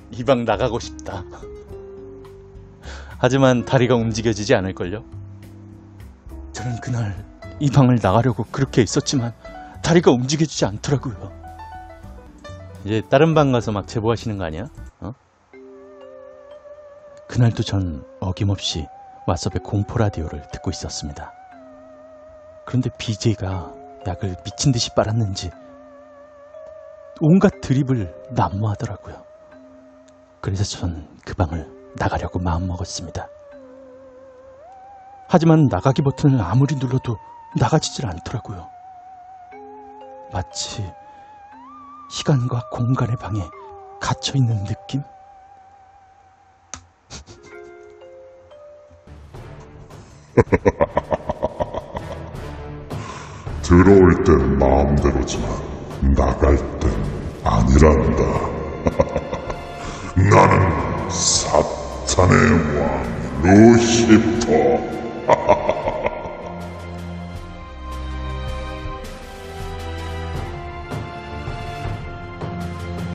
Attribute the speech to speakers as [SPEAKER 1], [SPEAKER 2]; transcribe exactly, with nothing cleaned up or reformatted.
[SPEAKER 1] 이 방 나가고 싶다. 하지만 다리가 움직여지지 않을걸요? 저는 그날 이 방을 나가려고 그렇게 있었지만 다리가 움직여지지 않더라고요. 이제 다른 방 가서 막 제보하시는 거 아니야? 어? 그날도 전 어김없이 왓썹의 공포 라디오를 듣고 있었습니다. 그런데 비제이가 약을 미친 듯이 빨았는지 온갖 드립을 난무하더라고요. 그래서 전 그 방을 나가려고 마음먹었습니다. 하지만 나가기 버튼을 아무리 눌러도 나가지질 않더라고요. 마치 시간과 공간의 방에 갇혀있는 느낌?
[SPEAKER 2] 들어올 땐 마음대로지만 나갈 땐 아니란다. 나는 사탄의 왕 루시퍼.